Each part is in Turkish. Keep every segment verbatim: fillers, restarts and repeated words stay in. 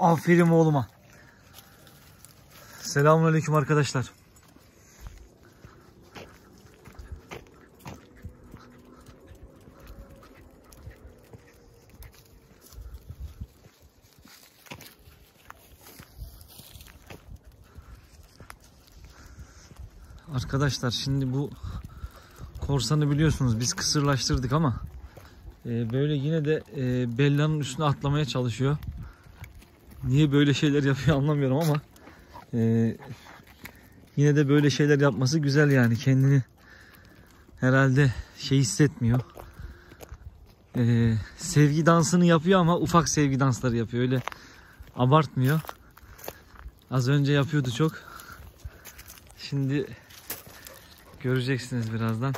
Aferin oğluma. Selamünaleyküm arkadaşlar. Arkadaşlar şimdi bu korsanı biliyorsunuz biz kısırlaştırdık ama e, böyle yine de e, Bella'nın üstüne atlamaya çalışıyor. Niye böyle şeyler yapıyor anlamıyorum ama e, yine de böyle şeyler yapması güzel yani. Kendini herhalde şey hissetmiyor. E, sevgi dansını yapıyor ama ufak sevgi dansları yapıyor. Öyle abartmıyor. Az önce yapıyordu çok. Şimdi göreceksiniz birazdan.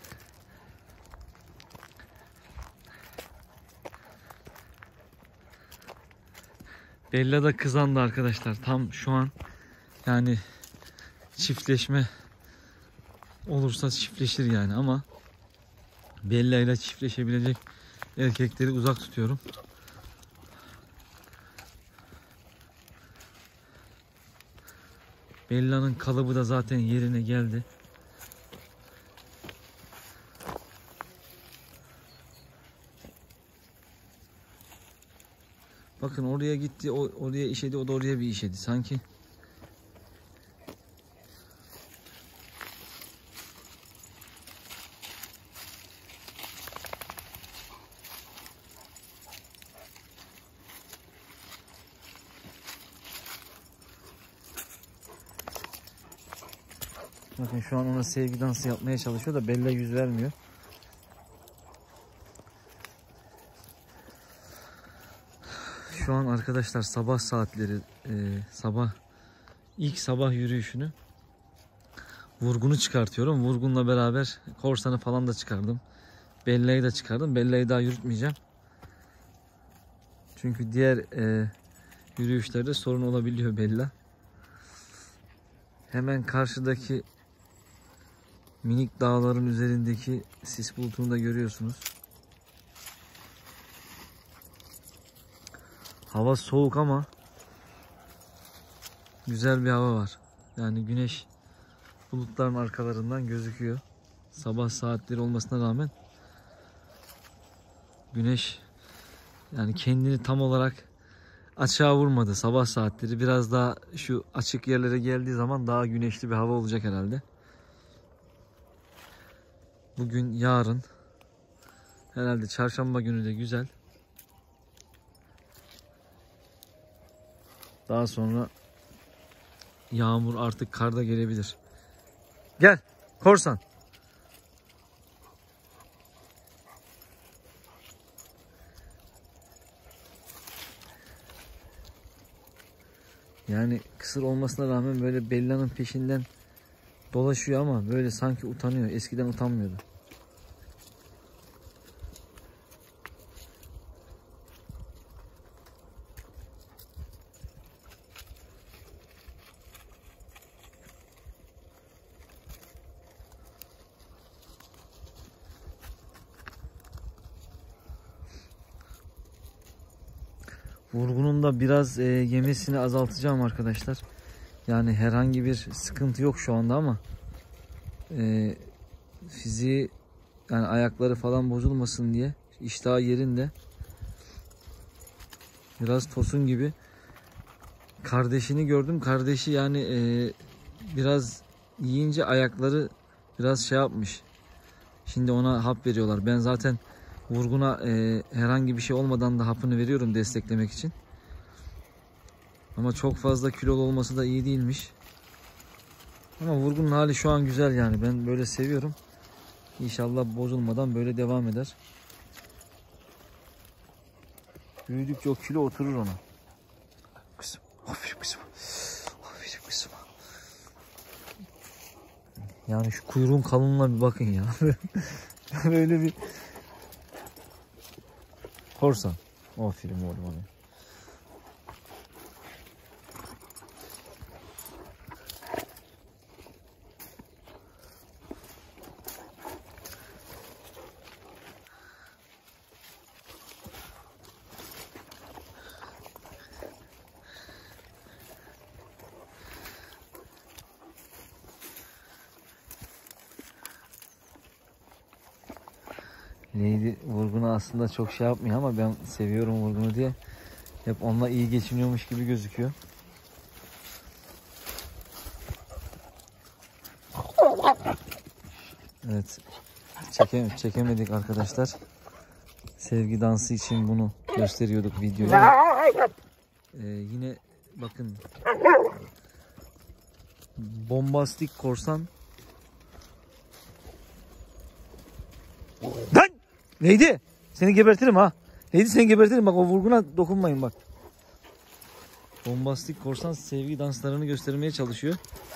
Bella da kızandı arkadaşlar. Tam şu an yani çiftleşme olursa çiftleşir yani ama Bella ile çiftleşebilecek erkekleri uzak tutuyorum. Bella'nın kalıbı da zaten yerine geldi. Bakın oraya gitti, o oraya işedi, o da oraya bir işedi. Sanki bakın şu an ona sevgi dansı yapmaya çalışıyor da Bella yüz vermiyor. Şu an arkadaşlar sabah saatleri, e, sabah ilk sabah yürüyüşünü, vurgunu çıkartıyorum. Vurgunla beraber korsanı falan da çıkardım. Bella'yı da çıkardım. Bella'yı daha yürütmeyeceğim. Çünkü diğer e, yürüyüşlerde sorun olabiliyor Bella. Hemen karşıdaki minik dağların üzerindeki sis bulutunu da görüyorsunuz. Hava soğuk ama güzel bir hava var. Yani güneş bulutların arkalarından gözüküyor. Sabah saatleri olmasına rağmen güneş yani kendini tam olarak açığa vurmadı. Sabah saatleri biraz daha şu açık yerlere geldiği zaman daha güneşli bir hava olacak herhalde. Bugün, yarın herhalde çarşamba günü de güzel. Daha sonra yağmur, artık kar da gelebilir. Gel korsan. Yani kısır olmasına rağmen böyle Bella'nın peşinden dolaşıyor ama böyle sanki utanıyor. Eskiden utanmıyordu. Vurgunun da biraz e, yemesini azaltacağım arkadaşlar. Yani herhangi bir sıkıntı yok şu anda ama e, fiziği yani ayakları falan bozulmasın diye iştahı yerinde. Biraz tosun gibi. Kardeşini gördüm. Kardeşi yani e, biraz yiyince ayakları biraz şey yapmış. Şimdi ona hap veriyorlar. Ben zaten vurguna e, herhangi bir şey olmadan da hapını veriyorum desteklemek için. Ama çok fazla kilolu olması da iyi değilmiş. Ama vurgunun hali şu an güzel yani. Ben böyle seviyorum. İnşallah bozulmadan böyle devam eder. Büyüdükçe o kilo oturur ona. Kızım. Aferin kızım. Aferin kızım. Yani şu kuyruğun kalınlığına bir bakın ya. Böyle bir korsan. Aferin oğlum ona. Lady vurgunu aslında çok şey yapmıyor ama ben seviyorum vurgunu diye. Hep onunla iyi geçiniyormuş gibi gözüküyor. Evet. Çeke, çekemedik arkadaşlar. Sevgi dansı için bunu gösteriyorduk videoya. Ee, yine bakın. Bombastik korsan. Lan! Neydi? Seni gebertirim ha. Neydi, seni gebertirim, bak o vurguna dokunmayın bak. Bombastik korsan sevgi danslarını göstermeye çalışıyor.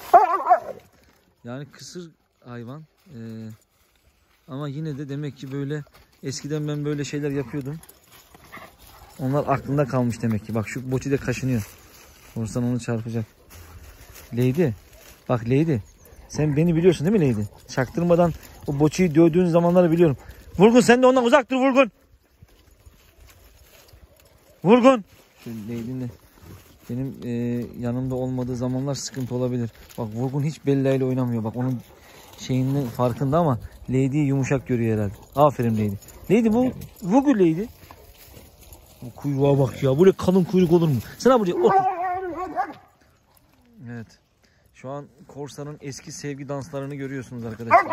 Yani kısır hayvan. Ee, ama yine de demek ki böyle eskiden ben böyle şeyler yapıyordum. Onlar aklında kalmış demek ki. Bak şu boti de kaşınıyor. Korsan onu çarpacak. Lady. Bak Lady. Sen beni biliyorsun değil mi Lady? Çaktırmadan o boçiyi dövdüğün zamanları biliyorum. Vurgun, sen de ondan uzak dur Vurgun. Vurgun. Şu Lady'nin benim e, yanımda olmadığı zamanlar sıkıntı olabilir. Bak Vurgun hiç Bella ile oynamıyor. Bak onun şeyinin farkında ama Lady'yi yumuşak görüyor herhalde. Aferin Lady. Lady bu Vurgun Lady. Bu kuyruğa bak ya. Böyle kalın kuyruk olur mu? Sen buraya otur. Evet. Şu an korsanın eski sevgi danslarını görüyorsunuz arkadaşlar.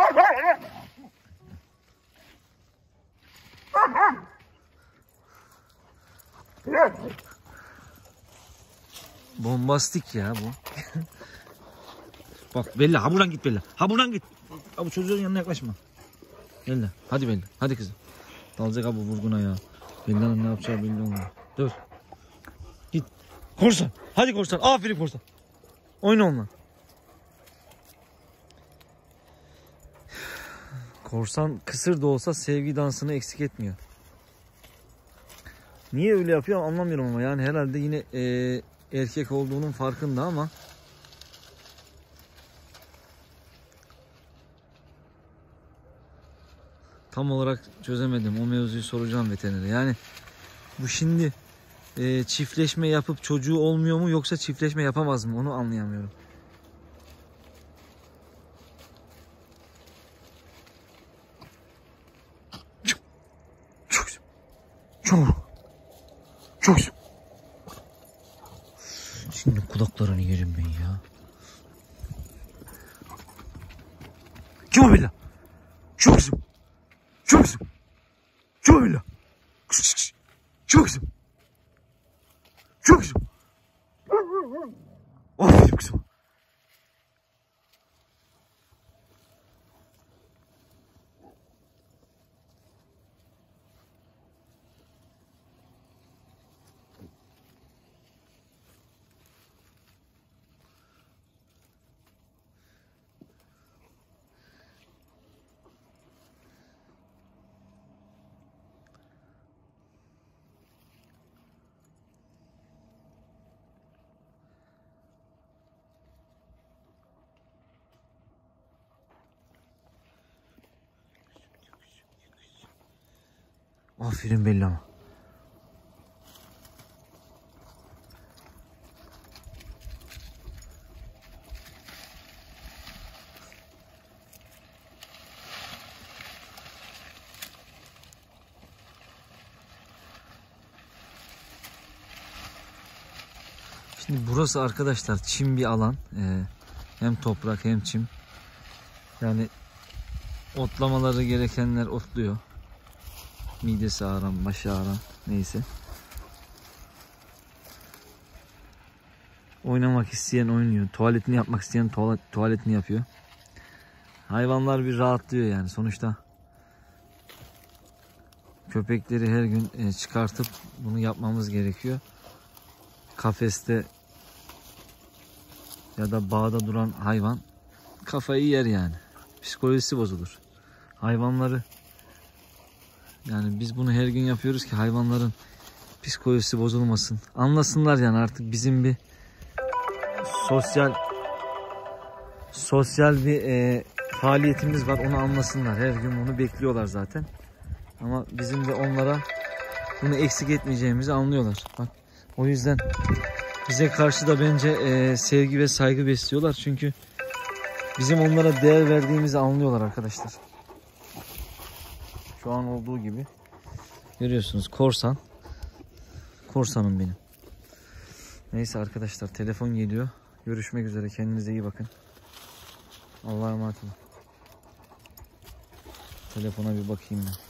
Bombastik ya bu. Bak Bella, ha buradan git Bella. Ha buradan git. Ha bu çocuğun yanına yaklaşma. Bella, hadi Bella, hadi kızım. Dalacak abi vurguna ya. Bella'nın ne yapacağı belli olmuyor. Dur. Git. Korsan. Hadi korsan. Aferin korsan. Oyna onunla. Korsan kısır da olsa sevgi dansını eksik etmiyor. Niye öyle yapıyor anlamıyorum ama yani herhalde yine e, erkek olduğunun farkında ama tam olarak çözemedim. O mevzuyu soracağım veterinere. Yani bu şimdi e, çiftleşme yapıp çocuğu olmuyor mu yoksa çiftleşme yapamaz mı? Onu anlayamıyorum. Çok çok çok çok şimdi kulaklarını yerim ben ya. Kim o Bella? Çok güzel. Çok güzel. Çok Bella. Çok güzel. Çok güzel. Aferin kızım. Aferin Bella. Şimdi burası arkadaşlar çim bir alan. Ee, hem toprak hem çim. Yani otlamaları gerekenler otluyor. Midesi ağıran, başı ağıran neyse. Oynamak isteyen oynuyor. Tuvaletini yapmak isteyen tuvalet, tuvaletini yapıyor. Hayvanlar bir rahatlıyor yani. Sonuçta köpekleri her gün çıkartıp bunu yapmamız gerekiyor. Kafeste ya da bağda duran hayvan kafayı yer yani. Psikolojisi bozulur. Hayvanları yani biz bunu her gün yapıyoruz ki hayvanların psikolojisi bozulmasın. Anlasınlar yani artık bizim bir sosyal sosyal bir e, faaliyetimiz var. Onu anlasınlar. Her gün bunu bekliyorlar zaten. Ama bizim de onlara bunu eksik etmeyeceğimizi anlıyorlar. Bak o yüzden bize karşı da bence e, sevgi ve saygı besliyorlar. Çünkü bizim onlara değer verdiğimizi anlıyorlar arkadaşlar. Şu an olduğu gibi. Görüyorsunuz korsan. Korsanım benim. Neyse arkadaşlar, telefon geliyor. Görüşmek üzere. Kendinize iyi bakın. Allah'a emanet olun. Telefona bir bakayım ben.